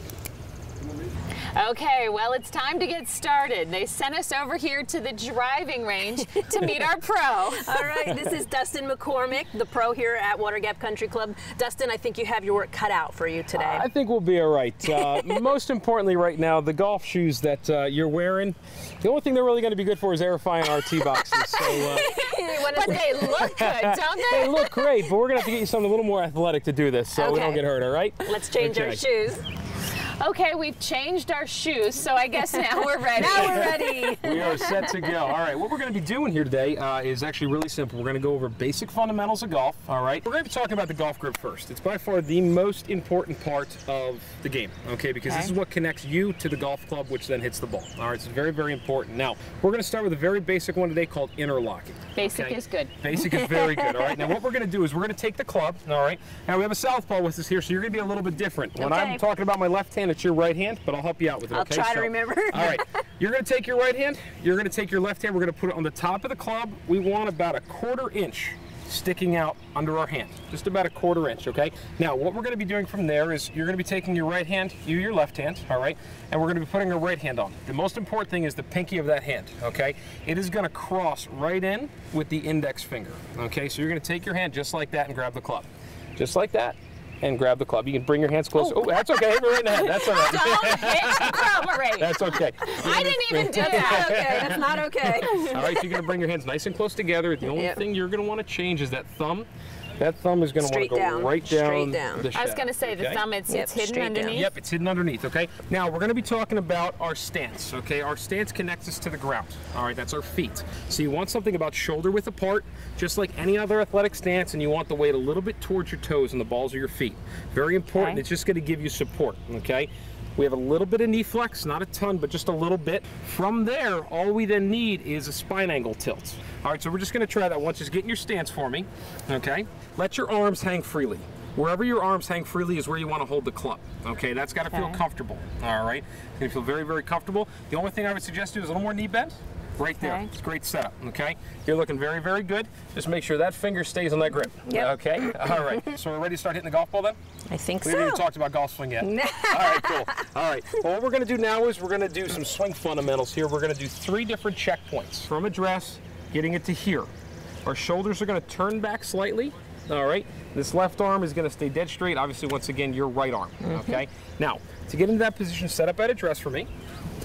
Okay, well, it's time to get started. They sent us over here to the driving range to meet our pro. All right, this is Dustin McCormick, the pro here at Water Gap Country Club. Dustin, I think you have your work cut out for you today. I think we'll be all right. Most importantly right now, the golf shoes that you're wearing, the only thing they're really going to be good for is airifying our tee boxes. So, but they look good, don't they? They look great, but we're going to have to get you something a little more athletic to do this so we don't get hurt, all right? Let's change our shoes. Okay, we've changed our shoes, so I guess now we're ready. Now we're ready. We are set to go. All right, what we're going to be doing here today is actually really simple. We're going to go over basic fundamentals of golf, all right? We're going to be talking about the golf grip first. It's by far the most important part of the game, okay? Because this is what connects you to the golf club, which then hits the ball. All right, so it's very, very important. Now, we're going to start with a very basic one today called interlocking. Basic is good. Basic is very good, all right? Now, what we're going to do is we're going to take the club, all right? Now, we have a southpaw with us here, so you're going to be a little bit different. When I'm talking about my left hand, it's your right hand, but I'll help you out with it, okay? I'll try to remember. All right, you're going to take your right hand, you're going to take your left hand, we're going to put it on the top of the club. We want about a 1/4 inch sticking out under our hand, just about a 1/4 inch, okay? Now, what we're going to be doing from there is you're going to be taking your right hand, your left hand, all right? And we're going to be putting our right hand on. The most important thing is the pinky of that hand, okay? It is going to cross right in with the index finger, okay? So you're going to take your hand just like that and grab the club. Just like that. And grab the club. You can bring your hands close. Oh, that's okay. Hit me right in the head. That's all right. Don't hit the club, Ray. That's okay. I didn't even do that. Okay, that's not okay. All right, so you're going to bring your hands nice and close together. The only thing you're going to want to change is that thumb. That thumb is going to want to go right down the shaft. I was going to say the thumb, it's hidden underneath. Yep, it's hidden underneath, okay? Now, we're going to be talking about our stance, okay? Our stance connects us to the ground. All right, that's our feet. So you want something about shoulder width apart, just like any other athletic stance, and you want the weight a little bit towards your toes and the balls of your feet. Very important. It's just going to give you support, okay? We have a little bit of knee flex, not a ton, but just a little bit. From there, all we then need is a spine angle tilt. All right, so we're just gonna try that once. Just get in your stance for me, okay? Let your arms hang freely. Wherever your arms hang freely is where you wanna hold the club, okay? That's gotta feel comfortable, all right? It's gonna feel very, very comfortable. The only thing I would suggest do is a little more knee bend. Right there. It's a great setup, okay? You're looking very, very good. Just make sure that finger stays on that grip. Okay? All right. So we're ready to start hitting the golf ball then? I think so. We haven't even talked about golf swing yet. All right, cool. All right. Well, what we're going to do now is we're going to do some swing fundamentals here. We're going to do 3 different checkpoints. From address, getting it to here. Our shoulders are going to turn back slightly. All right. This left arm is going to stay dead straight. Obviously, once again, your right arm. Okay? Now, to get into that position, set up at address for me.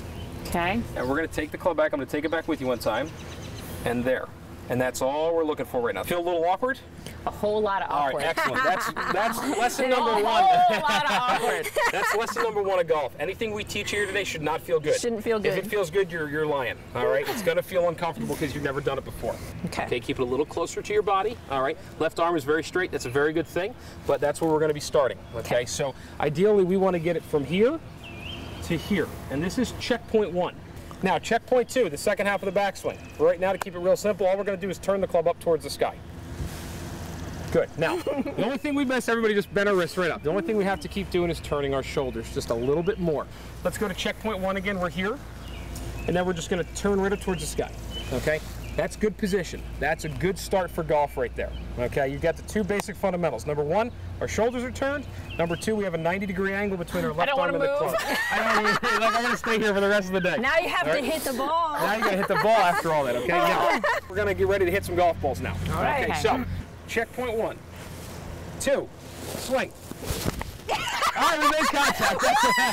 Okay. And we're going to take the club back. I'm going to take it back with you one time. And there. And that's all we're looking for right now. Feel a little awkward? A whole lot of awkward. All right, excellent. That's lesson number 1. A whole lot of awkward. That's lesson number 1 of golf. Anything we teach here today should not feel good. Shouldn't feel good. If it feels good, you're lying. All right? It's going to feel uncomfortable because you've never done it before. Okay, keep it a little closer to your body. All right? Left arm is very straight. That's a very good thing. But that's where we're going to be starting. Okay? So ideally, we want to get it from here to here. And this is checkpoint 1. Now, checkpoint 2, the second half of the backswing. Right now, to keep it real simple, all we're going to do is turn the club up towards the sky. Good. Now, the only thing we miss, everybody just bend our wrists right up. The only thing we have to keep doing is turning our shoulders just a little bit more. Let's go to checkpoint 1 again. We're here. And then we're just going to turn right up towards the sky. Okay? That's good position. That's a good start for golf right there. Okay? You've got the 2 basic fundamentals. Number 1, our shoulders are turned. Number 2, we have a 90-degree angle between our left arm and the club. I don't want to move. I'm going to stay here for the rest of the day. Now you have to hit the ball. Now you got to hit the ball after all that, okay? Now, we're going to get ready to hit some golf balls now. All right. Okay, so checkpoint 1, 2, swing. All right, we made contact.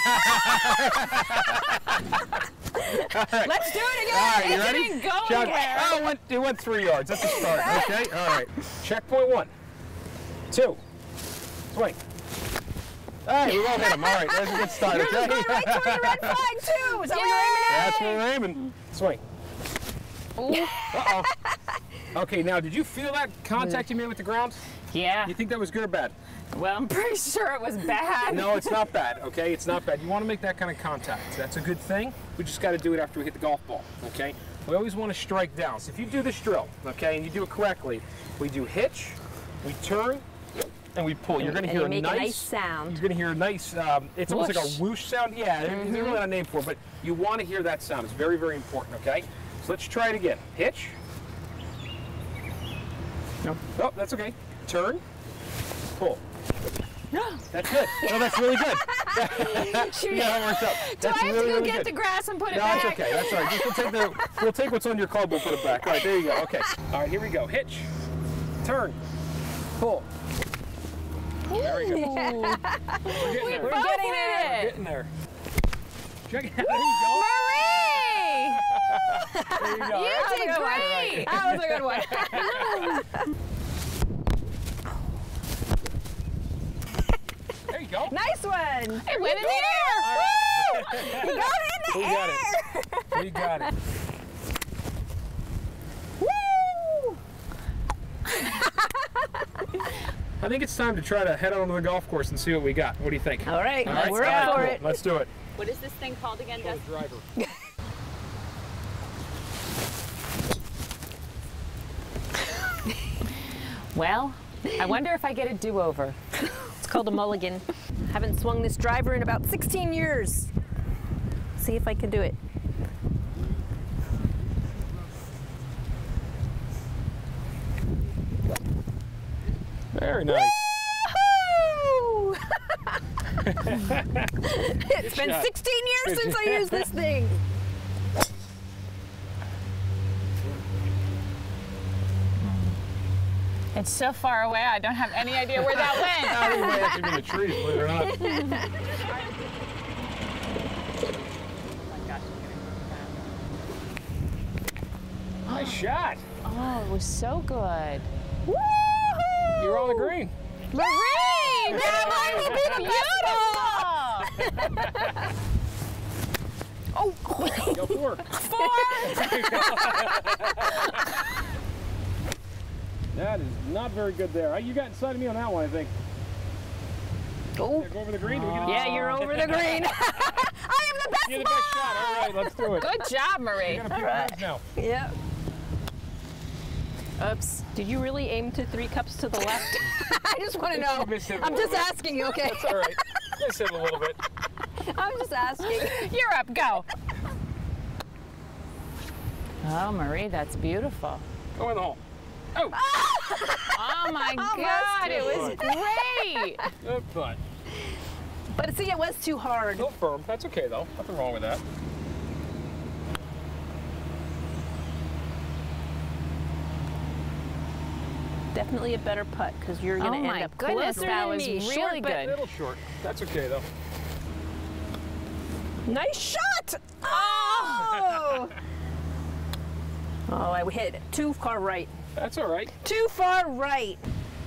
Let's do it again. All right, you ready? It didn't go anywhere. Oh, it went 3 yards. That's a start. Okay. All right. Checkpoint 1, 2, swing. All right, we won't hit him. All right, there's a good start. You're Okay. going right toward the red flag too. Is that what you're aiming at? That's where we're aiming. Swing. Uh-oh. Okay, now did you feel that contact you made with the ground? Yeah. You think that was good or bad? Well, I'm pretty sure it was bad. No, it's not bad, okay? It's not bad. You want to make that kind of contact. That's a good thing. We just got to do it after we hit the golf ball, okay? We always want to strike down. So if you do this drill, okay, and you do it correctly, we do hitch, we turn, and we pull. You're going to hear a nice sound. You're going to hear a nice, it's almost like a whoosh sound. Yeah, there's really not a name for it, but you want to hear that sound. It's very, very important, okay? So let's try it again. Hitch. No. Oh, that's okay. Turn, pull. That's good. No, that's really good. Yeah, that works out. Do I have to go get the grass and put it back? No, that's okay. That's all right. Just we'll take what's on your club, we'll put it back. All right, there you go. Okay. All right, here we go. Hitch, turn, pull. There we go. We're getting there. We're getting there. We're getting there. Check it out. There you go. Marie! There you go. You did great. That was a good one. There you go. Nice one. It went in the air. Woo! You got it in the air. We got it. Woo! I think it's time to try to head on to the golf course and see what we got. What do you think? All right, we're all up for cool. it. Let's do it. What is this thing called again, Dustin? Driver. Well, I wonder if I get a do-over. It's called a mulligan. Haven't swung this driver in about 16 years. See if I can do it. Very nice. Woo! It's been 16 years since I used this thing. It's so far away, I don't have any idea where that went. I think it might actually be in the trees, believe it or not. Nice shot. Oh, it was so good. Woo-hoo! You were on the green. Marie! That might be the best ball! Oh, Go 4. 4! That is not very good there. You got inside of me on that one, I think. Oh. Yeah, go over the green. Do we get it? Yeah, you're over the green. I am the best You're the best shot. All right, let's do it. Good job, Marie. You're gonna pick right. Now. Yep. Oops. Did you really aim to 3 cups to the left? I just want to know. I'm just asking you, okay? That's all right. Miss him a little bit. I'm just asking. You're up, go. Oh, Marie, that's beautiful. Go in the hole. Oh! Oh my God, it was great. Good fun. But see, it was too hard. Still firm. That's okay, though. Nothing wrong with that. Definitely a better putt because you're going to end up goodness, closer that to was me. really Short, but good. A little short. That's okay, though. Nice shot! Oh! Oh, I hit it too far right. That's all right. Too far right.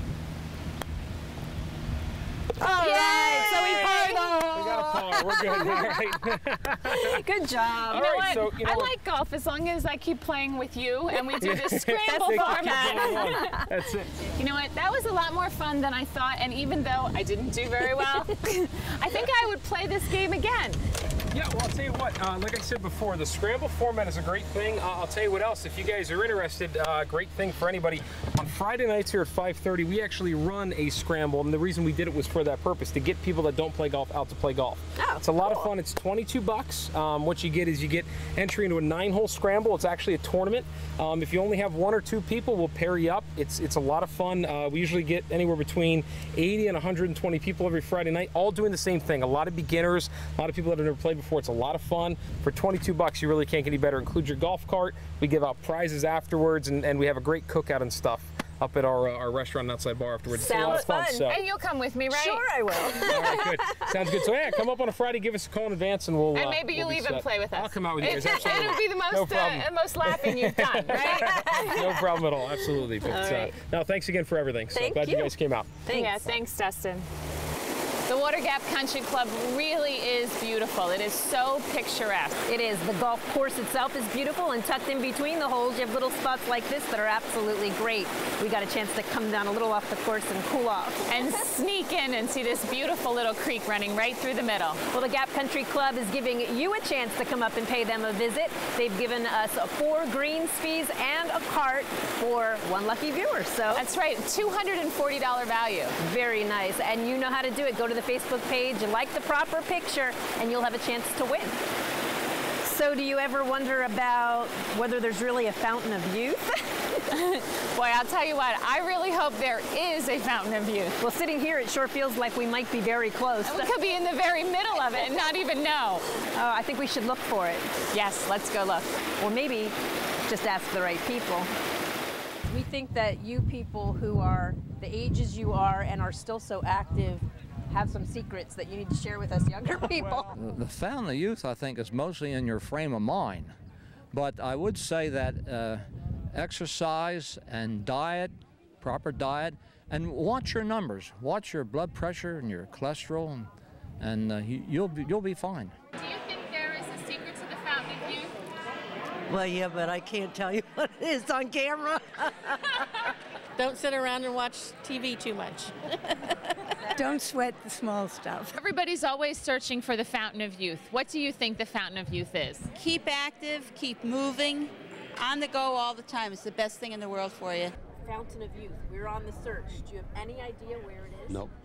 All right, so we parred the hole. We got a par. We're good. All right. Good job. You know All what? right, so, I like golf as long as I keep playing with you and we do this scramble format. That's it. You know what? That was a lot more fun than I thought, and even though I didn't do very well, I think I would play this game again. Yeah, well, I'll tell you what, like I said before, the scramble format is a great thing. I'll tell you what else, if you guys are interested, great thing for anybody. On Friday nights here at 5:30, we actually run a scramble, and the reason we did it was for that purpose, to get people that don't play golf out to play golf. Oh, it's a lot of fun. It's $22. What you get is you get entry into a 9-hole scramble. It's actually a tournament. If you only have 1 or 2 people, we'll pair you up. It's a lot of fun. We usually get anywhere between 80 and 120 people every Friday night, all doing the same thing. A lot of beginners, a lot of people that have never played before. It's a lot of fun. For $22, you really can't get any better. Include your golf cart. We give out prizes afterwards, and we have a great cookout and stuff up at our restaurant and outside bar afterwards. Sounds it's a lot of fun. fun. So. And you'll come with me, right? Sure, I will. All right, good. Sounds good. So yeah, come up on a Friday, give us a call in advance, and we'll. And maybe we'll you'll even set. play with us. I'll come out with you guys. Absolutely. It'll be the most laughing you've done, right? No problem at all. Absolutely. But right. no, thanks again for everything. So Thank glad you you. guys came out. Thanks. Yeah, thanks, Dustin. The Water Gap Country Club really is beautiful. It is so picturesque. It is. The golf course itself is beautiful, and tucked in between the holes, you have little spots like this that are absolutely great. We got a chance to come down a little off the course and cool off. And sneak in and see this beautiful little creek running right through the middle. Well, the Gap Country Club is giving you a chance to come up and pay them a visit. They've given us 4 greens fees and a cart for 1 lucky viewer. So that's right, $240 value. Very nice. And you know how to do it. Go to the Facebook page, like the proper picture, and you'll have a chance to win. So do you ever wonder about whether there's really a fountain of youth? Boy, I'll tell you what, I really hope there is a fountain of youth. Well, sitting here, it sure feels like we might be very close. We could be in the very middle of it and not even know. Oh, I think we should look for it. Yes, let's go look. Or maybe just ask the right people. We think that you people who are the ages you are and are still so active have some secrets that you need to share with us younger people. The fountain of youth, I think, is mostly in your frame of mind. But I would say that exercise and diet, proper diet, and watch your numbers. Watch your blood pressure and your cholesterol, and you'll be fine. Do you think there is a secret to the fountain of youth? Well, yeah, but I can't tell you what it is on camera. Don't sit around and watch TV too much. Don't sweat the small stuff. Everybody's always searching for the fountain of youth. What do you think the fountain of youth is? Keep active, keep moving, on the go all the time. It's the best thing in the world for you. Fountain of youth. We're on the search. Do you have any idea where it is? Nope.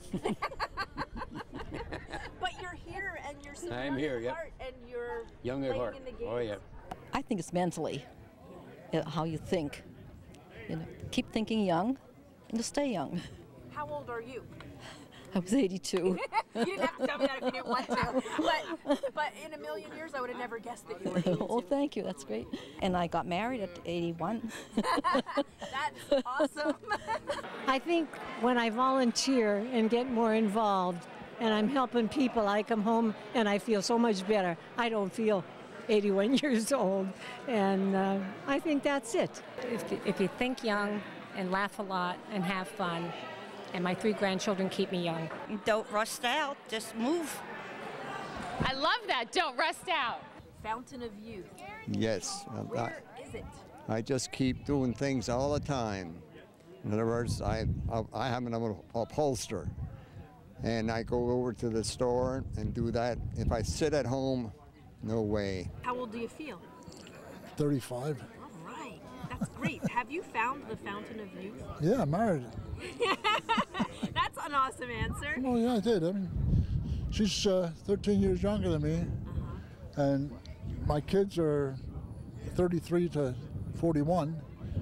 But you're here and you're so I'm here, yep. heart and you're young at playing heart. in the games. Oh yeah. I think it's mentally, how you think. You know, keep thinking young, and you'll stay young. How old are you? I was 82. You didn't have to tell me that if you didn't want to. But in a million years, I would have never guessed that you were 82. Oh, thank you. That's great. And I got married at 81. That's awesome. I think when I volunteer and get more involved and I'm helping people, I come home and I feel so much better. I don't feel 81 years old, and I think that's it. If you think young and laugh a lot and have fun, and my 3 grandchildren keep me young. Don't rust out, just move. I love that, don't rust out. Fountain of youth. Yes. Where is it? I just keep doing things all the time. In other words, I have an upholster, and I go over to the store and do that. If I sit at home, no way. How old do you feel? 35. All right, that's great. Have you found the fountain of youth? Yeah, I'm married. That's an awesome answer. Well, yeah, I did. I mean, she's 13 years younger than me, and my kids are 33 to 41,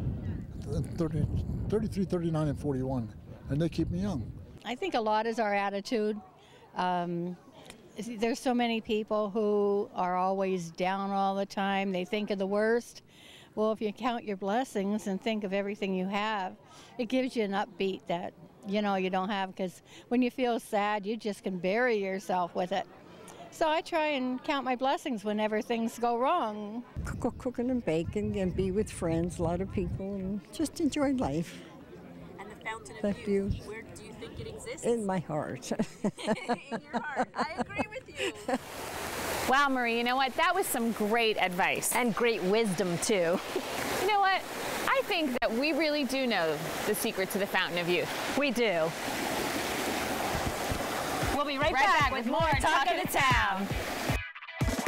33, 39, and 41, and they keep me young. I think a lot is our attitude. There's so many people who are always down all the time. They think of the worst. Well, if you count your blessings and think of everything you have, it gives you an upbeat that, you know, you don't have, because when you feel sad, you just can bury yourself with it. So I try and count my blessings whenever things go wrong. Cooking and baking and be with friends, a lot of people, and just enjoy life. And the fountain of youth, where do you think it exists? In my heart. In your heart. I agree with you. Wow, Marie, you know what? That was some great advice. And great wisdom, too. You know what? I think that we really do know the secret to the fountain of youth. We do. We'll be right back with more Talk of the Town.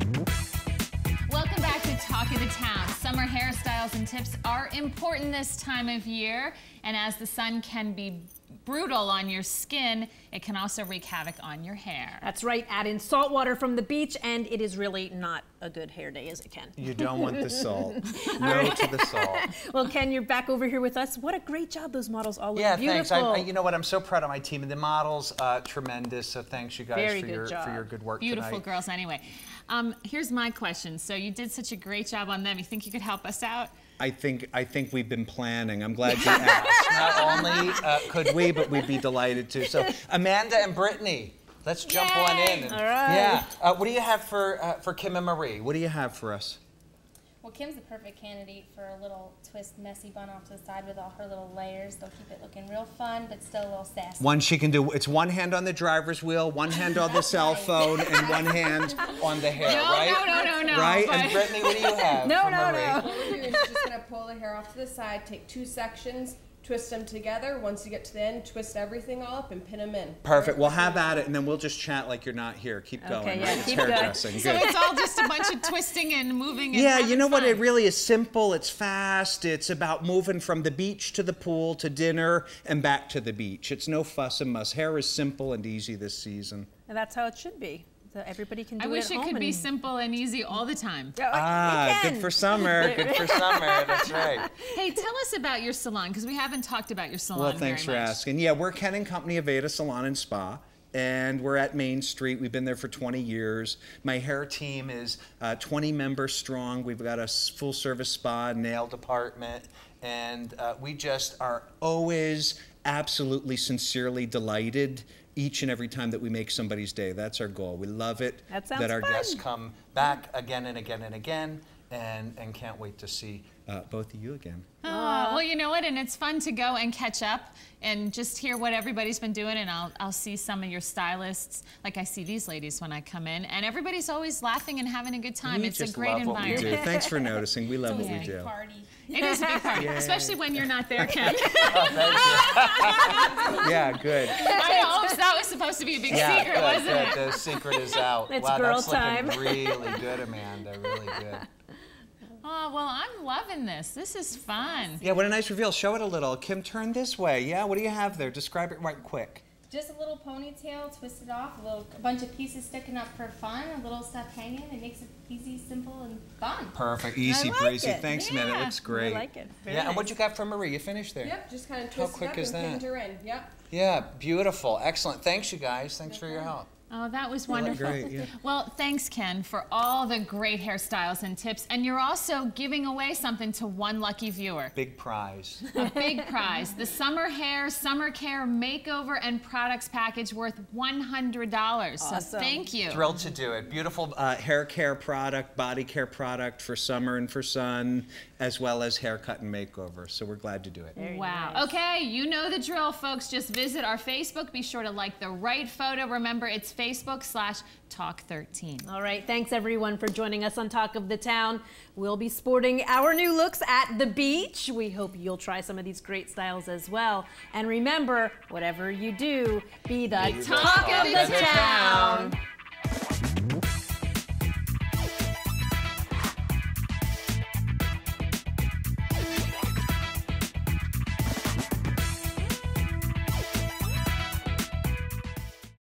Welcome back to Talk of the Town. Summer hairstyles and tips are important this time of year, and as the sun can be brutal on your skin, it can also wreak havoc on your hair. That's right. Add in salt water from the beach, and it is really not a good hair day, is it, Ken? You don't want the salt. No to the salt. Well, Ken, you're back over here with us. What a great job. Those models all look beautiful. Thanks. You know what? I'm so proud of my team. And the models, tremendous. So thanks, you guys, for your good work Beautiful tonight. girls, anyway. Here's my question. So you did such a great job on them. You think you could help us out? I think we've been planning. I'm glad you asked. Not only could we, but we'd be delighted to. So Amanda and Brittany, let's jump on in. All right. Yeah. What do you have for Kim and Marie? What do you have for us? Well, Kim's the perfect candidate for a little twist messy bun off to the side with all her little layers. They'll keep it looking real fun, but still a little sassy. One she can do. It's one hand on the driver's wheel, one hand on the cell phone, and one hand on the hair, right? No. Right? And Brittany, what do you have? No. What we're doing is just going to pull the hair off to the side, take 2 sections, twist them together. Once you get to the end, twist everything all up and pin them in. Perfect. We'll have at it, and then we'll just chat like you're not here. Keep going. Okay, yeah, right? It's keep going. hairdressing. So Good. it's all just a bunch of twisting and moving and Yeah, having you know what? fun. It really is simple. It's fast. It's about moving from the beach to the pool to dinner and back to the beach. It's no fuss and muss. Hair is simple and easy this season. And that's how it should be. So everybody can do I wish it at it home could be and- simple and easy all the time. Good for summer. Good for summer. That's right. Hey, tell us about your salon, because we haven't talked about your salon Well, thanks for very much. asking. Yeah, we're Ken and Company Aveda Salon and Spa, and we're at Main Street. We've been there for 20 years. My hair team is 20 members strong. We've got a full-service spa, nail department, and we just are always absolutely sincerely delighted each and every time that we make somebody's day. That's our goal. We love it That sounds our fun. guests come back again and again and again, and can't wait to see both of you again. Well, you know what? And it's fun to go and catch up and just hear what everybody's been doing. And I'll see some of your stylists. Like I see these ladies when I come in, and everybody's always laughing and having a good time. We It's just a great love what we environment. do. Thanks for noticing. We love what we do. It is a big party, Yay. especially when you're not there, Ken. Yeah, good. I know, that was supposed to be a big secret, wasn't it? The secret is out. It's wow, girl that's time. looking really good, Amanda. Really good. Oh, well, I'm loving this. This is fun. Yeah, what a nice reveal. Show it a little. Kim, turn this way. Yeah, what do you have there? Describe it right quick. Just a little ponytail, twisted off, a bunch of pieces sticking up for fun, a little stuff hanging. It makes it easy, simple, and fun. Perfect. Easy like breezy. it. Thanks, man. It Yeah, looks great. I like it. Very Yeah, and what nice. you got from Marie? You finished there? Yep, just kind of How twist quick it up is and that? pinned her in. Yep. Yeah, beautiful. Excellent. Thanks, you guys. Thanks for your help. Oh, that was You look wonderful. great, yeah. Well, thanks, Ken, for all the great hairstyles and tips. And you're also giving away something to one lucky viewer. Big prize. A big prize. The Summer Hair, Summer Care Makeover and Products Package worth $100. So Awesome. thank you. Thrilled to do it. Beautiful hair care product, body care product for summer and for sun, as well as haircut and makeover. So we're glad to do it. Wow. Okay, you know the drill, folks. Just visit our Facebook. Be sure to like the right photo. Remember, it's Facebook/Talk13. All right, thanks everyone for joining us on Talk of the Town. We'll be sporting our new looks at the beach. We hope you'll try some of these great styles as well. And remember, whatever you do, be the talk of the town.